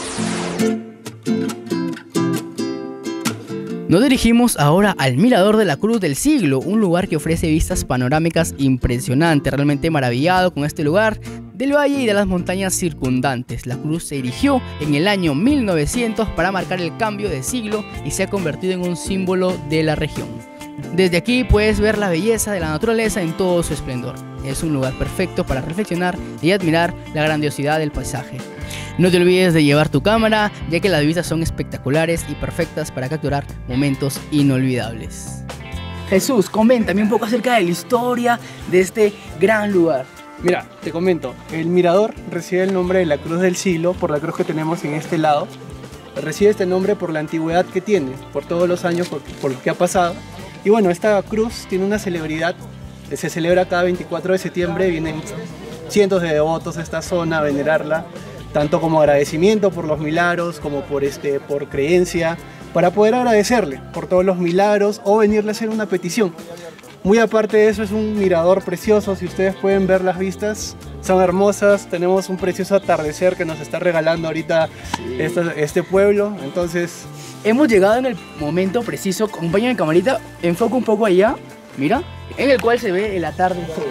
Nos dirigimos ahora al Mirador de la Cruz del Siglo, un lugar que ofrece vistas panorámicas impresionantes. Realmente maravillado con este lugar del valle y de las montañas circundantes. La cruz se erigió en el año mil novecientos para marcar el cambio de siglo y se ha convertido en un símbolo de la región. Desde aquí puedes ver la belleza de la naturaleza en todo su esplendor. Es un lugar perfecto para reflexionar y admirar la grandiosidad del paisaje. No te olvides de llevar tu cámara, ya que las vistas son espectaculares y perfectas para capturar momentos inolvidables. Jesús, coméntame un poco acerca de la historia de este gran lugar. Mira, te comento, el mirador recibe el nombre de la Cruz del Siglo por la cruz que tenemos en este lado. Recibe este nombre por la antigüedad que tiene, por todos los años, por, por lo que ha pasado. Y bueno, esta cruz tiene una celebridad, se celebra cada veinticuatro de septiembre, vienen cientos de devotos a esta zona a venerarla, tanto como agradecimiento por los milagros, como por, este, por creencia, para poder agradecerle por todos los milagros o venirle a hacer una petición. Muy aparte de eso, es un mirador precioso. Si ustedes pueden ver las vistas, son hermosas. Tenemos un precioso atardecer que nos está regalando ahorita sí. este, este pueblo. Entonces, hemos llegado en el momento preciso. Acompáñame, camarita, enfoca un poco allá, mira, en el cual se ve el atardecer.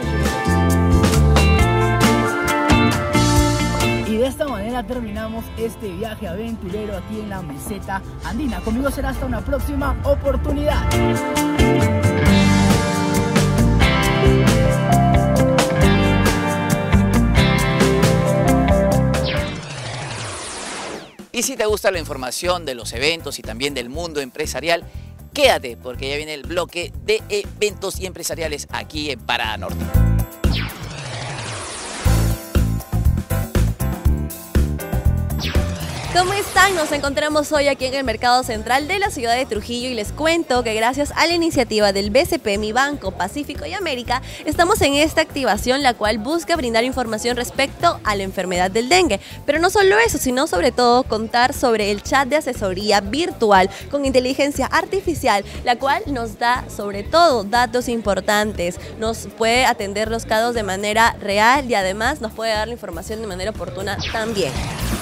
Y de esta manera terminamos este viaje aventurero aquí en la meseta andina. Conmigo será hasta una próxima oportunidad. Y si te gusta la información de los eventos y también del mundo empresarial, quédate porque ya viene el bloque de eventos y empresariales aquí en Parada Norte. ¿Cómo están? Nos encontramos hoy aquí en el Mercado Central de la ciudad de Trujillo y les cuento que gracias a la iniciativa del B C P, Mi Banco, Pacífico y América, estamos en esta activación la cual busca brindar información respecto a la enfermedad del dengue. Pero no solo eso, sino sobre todo contar sobre el chat de asesoría virtual con inteligencia artificial, la cual nos da sobre todo datos importantes, nos puede atender los casos de manera real y además nos puede dar la información de manera oportuna también.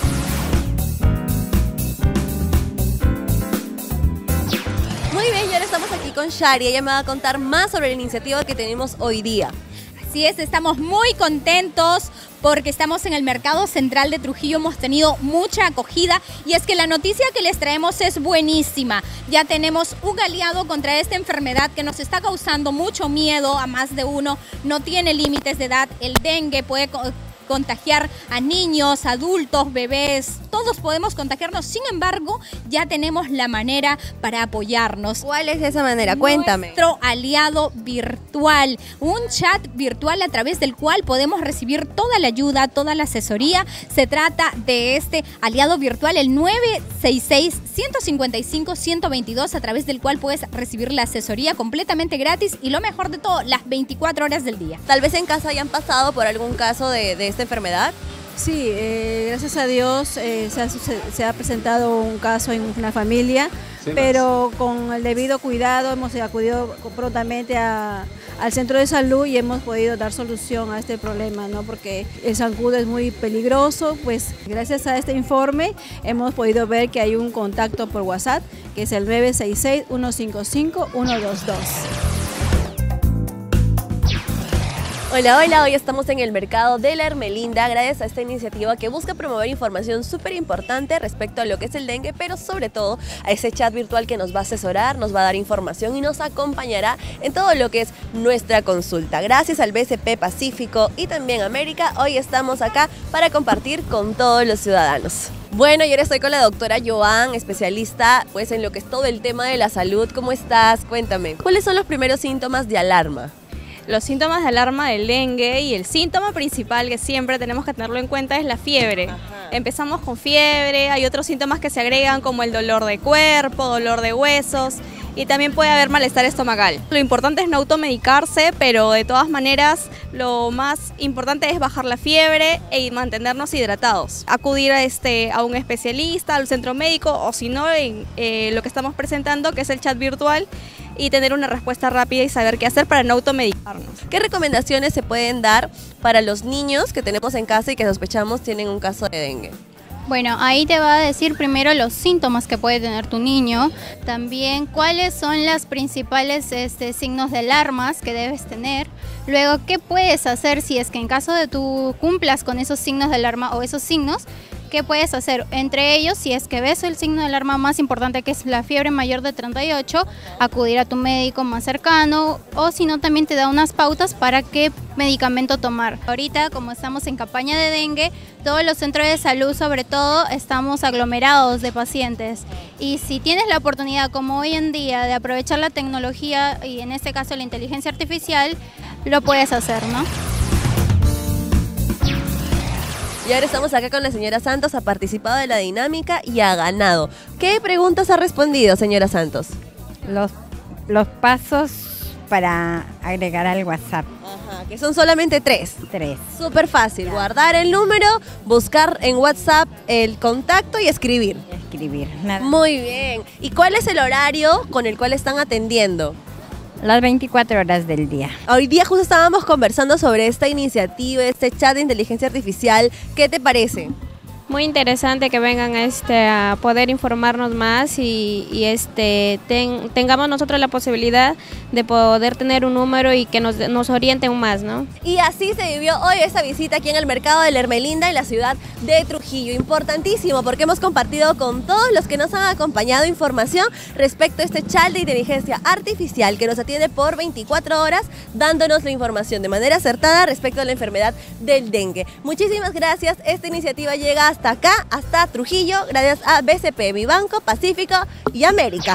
Muy bien, y ahora estamos aquí con Shari, ella me va a contar más sobre la iniciativa que tenemos hoy día. Así es, estamos muy contentos porque estamos en el Mercado Central de Trujillo, hemos tenido mucha acogida y es que la noticia que les traemos es buenísima. Ya tenemos un aliado contra esta enfermedad que nos está causando mucho miedo a más de uno, no tiene límites de edad, el dengue puede contagiar a niños, adultos, bebés, todos podemos contagiarnos, sin embargo, ya tenemos la manera para apoyarnos. ¿Cuál es esa manera? Cuéntame. Nuestro aliado virtual, un chat virtual a través del cual podemos recibir toda la ayuda, toda la asesoría. Se trata de este aliado virtual, el nueve seis seis, uno cinco cinco, uno dos dos, a través del cual puedes recibir la asesoría completamente gratis y lo mejor de todo, las veinticuatro horas del día. Tal vez en casa hayan pasado por algún caso de, de esta enfermedad. Sí, eh, gracias a Dios eh, se, ha, se ha presentado un caso en una familia, sí, pero con el debido cuidado hemos acudido prontamente a, al centro de salud y hemos podido dar solución a este problema, ¿no? Porque el zancudo es muy peligroso, pues gracias a este informe hemos podido ver que hay un contacto por WhatsApp que es el nueve seis seis, uno cinco cinco, uno dos dos. Hola, hola, hoy estamos en el mercado de la Ermelinda gracias a esta iniciativa que busca promover información súper importante respecto a lo que es el dengue, pero sobre todo a ese chat virtual que nos va a asesorar, nos va a dar información y nos acompañará en todo lo que es nuestra consulta. Gracias al B C P Pacífico y también América, hoy estamos acá para compartir con todos los ciudadanos. Bueno, y ahora estoy con la doctora Joan, especialista pues en lo que es todo el tema de la salud. ¿Cómo estás? Cuéntame, ¿cuáles son los primeros síntomas de alarma? Los síntomas de alarma del dengue y el síntoma principal que siempre tenemos que tenerlo en cuenta es la fiebre. Ajá. Empezamos con fiebre, hay otros síntomas que se agregan como el dolor de cuerpo, dolor de huesos y también puede haber malestar estomacal. Lo importante es no automedicarse, pero de todas maneras lo más importante es bajar la fiebre y mantenernos hidratados. Acudir a, este, a un especialista, al centro médico o si no, en eh, lo que estamos presentando que es el chat virtual y tener una respuesta rápida y saber qué hacer para no automedicarnos. ¿Qué recomendaciones se pueden dar para los niños que tenemos en casa y que sospechamos tienen un caso de dengue? Bueno, ahí te va a decir primero los síntomas que puede tener tu niño, también cuáles son los principales este, signos de alarmas que debes tener, luego qué puedes hacer si es que en caso de tú cumplas con esos signos de alarma o esos signos, ¿qué puedes hacer? Entre ellos, si es que ves el signo de alarma más importante que es la fiebre mayor de treinta y ocho, acudir a tu médico más cercano o si no también te da unas pautas para qué medicamento tomar. Ahorita como estamos en campaña de dengue, todos los centros de salud sobre todo estamos aglomerados de pacientes y si tienes la oportunidad como hoy en día de aprovechar la tecnología y en este caso la inteligencia artificial, lo puedes hacer, ¿no? Y ahora estamos acá con la señora Santos, ha participado de la dinámica y ha ganado. ¿Qué preguntas ha respondido, señora Santos? Los, los pasos para agregar al WhatsApp. Ajá, que son solamente tres. Tres. Súper fácil, ya. Guardar el número, buscar en WhatsApp el contacto y escribir. Escribir, nada. Muy bien. ¿Y cuál es el horario con el cual están atendiendo? Las veinticuatro horas del día. Hoy día justo estábamos conversando sobre esta iniciativa, este chat de inteligencia artificial. ¿Qué te parece? Muy interesante que vengan este, a poder informarnos más y, y este, ten, tengamos nosotros la posibilidad de poder tener un número y que nos, nos orienten más, ¿no? Y así se vivió hoy esa visita aquí en el mercado de la Ermelinda en la ciudad de Trujillo. Importantísimo porque hemos compartido con todos los que nos han acompañado información respecto a este chat de inteligencia artificial que nos atiende por veinticuatro horas dándonos la información de manera acertada respecto a la enfermedad del dengue. Muchísimas gracias. Esta iniciativa llega hasta Hasta acá, hasta Trujillo, gracias a B C P, Vivanco, Pacífico y América.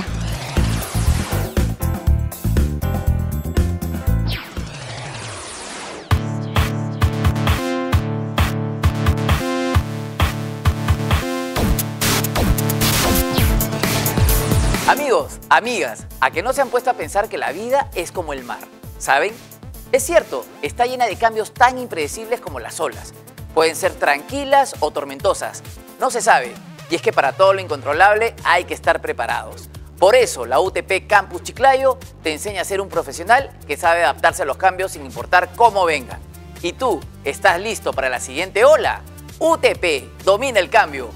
Amigos, amigas, ¿a que no se han puesto a pensar que la vida es como el mar? ¿Saben? Es cierto, está llena de cambios tan impredecibles como las olas. Pueden ser tranquilas o tormentosas, no se sabe. Y es que para todo lo incontrolable hay que estar preparados. Por eso la U T P Campus Chiclayo te enseña a ser un profesional que sabe adaptarse a los cambios sin importar cómo vengan. ¿Y tú, estás listo para la siguiente ola? U T P, domina el cambio.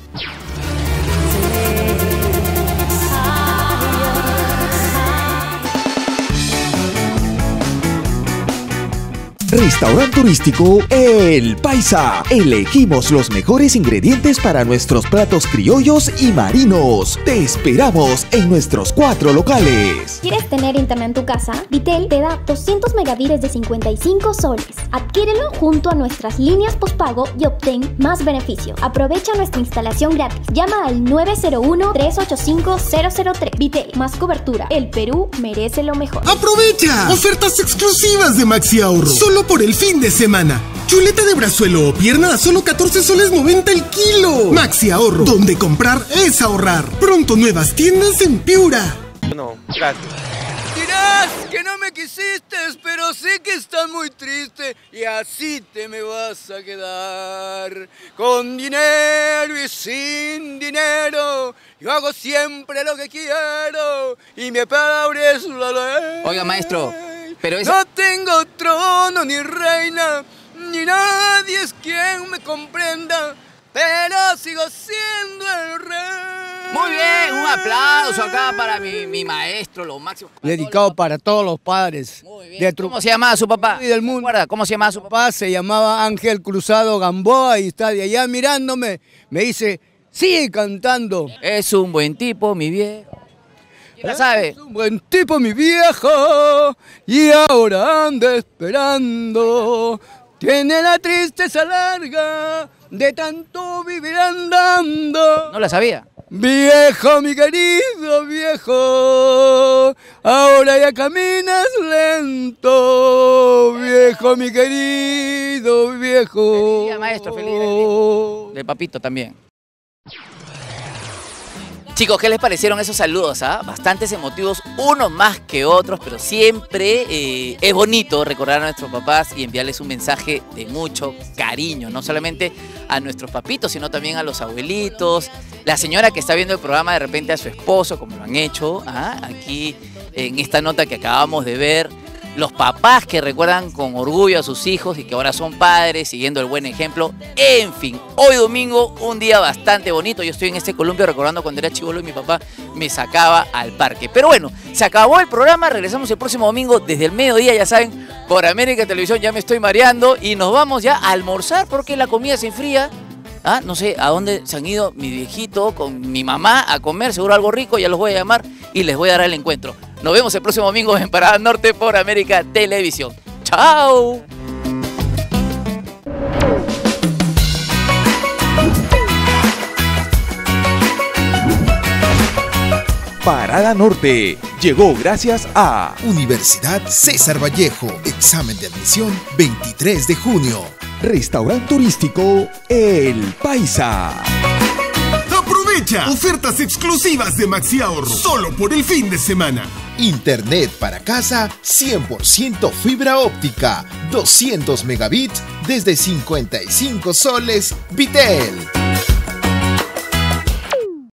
Restaurante turístico El Paisa. Elegimos los mejores ingredientes para nuestros platos criollos y marinos. Te esperamos en nuestros cuatro locales. ¿Quieres tener internet en tu casa? Vitel te da doscientos megabits de cincuenta y cinco soles. Adquiérelo junto a nuestras líneas postpago y obtén más beneficio. Aprovecha nuestra instalación gratis. Llama al nueve cero uno, tres ocho cinco, cero cero tres. Vitel, más cobertura. El Perú merece lo mejor. ¡Aprovecha! Ofertas exclusivas de Maxi Ahorro. Solo por el fin de semana. Chuleta de brazuelo o pierna a solo catorce soles noventa el kilo. Maxi Ahorro, donde comprar es ahorrar. Pronto nuevas tiendas en Piura. No, gracias. Dirás que no me quisiste, pero sé que estás muy triste y así te me vas a quedar. Con dinero y sin dinero, yo hago siempre lo que quiero y mi palabra es la ley. Oiga, maestro, pero esa... No tengo trono ni reina, ni nadie es quien me comprenda, pero sigo siendo el rey. Muy Muy bien, un aplauso acá para mi, mi maestro, lo máximo. Dedicado para todos los padres. De ¿Cómo se llamaba su papá? Y del mundo. ¿Cómo se llamaba su papá? Se llamaba Ángel Cruzado Gamboa y está de allá mirándome. Me dice, sigue cantando. Es un buen tipo, mi viejo. ¿Ya sabe? Es un buen tipo, mi viejo, y ahora anda esperando. Tiene la tristeza larga de tanto vivir andando. ¿No la sabía? Viejo, mi querido viejo, ahora ya caminas lento. Viejo, mi querido viejo. Feliz día, maestro, feliz día. De papito también. Chicos, ¿qué les parecieron esos saludos? ¿Ah? Bastantes emotivos, unos más que otros, pero siempre eh, es bonito recordar a nuestros papás y enviarles un mensaje de mucho cariño, no solamente a nuestros papitos, sino también a los abuelitos, la señora que está viendo el programa de repente a su esposo, como lo han hecho, ¿ah? Aquí en esta nota que acabamos de ver, los papás que recuerdan con orgullo a sus hijos y que ahora son padres, siguiendo el buen ejemplo. En fin, hoy domingo, un día bastante bonito. Yo estoy en este columpio recordando cuando era chibolo y mi papá me sacaba al parque. Pero bueno, se acabó el programa, regresamos el próximo domingo desde el mediodía, ya saben, por América Televisión. Ya me estoy mareando y nos vamos ya a almorzar porque la comida se enfría. Ah, no sé a dónde se han ido mi viejito con mi mamá a comer, seguro algo rico, ya los voy a llamar y les voy a dar el encuentro. Nos vemos el próximo domingo en Parada Norte por América Televisión. ¡Chao! Parada Norte llegó gracias a Universidad César Vallejo. Examen de admisión veintitrés de junio. Restaurante turístico El Paisa. Aprovecha ofertas exclusivas de Maxi Ahorro solo por el fin de semana. Internet para casa cien por ciento fibra óptica, doscientos megabits desde cincuenta y cinco soles Vitel.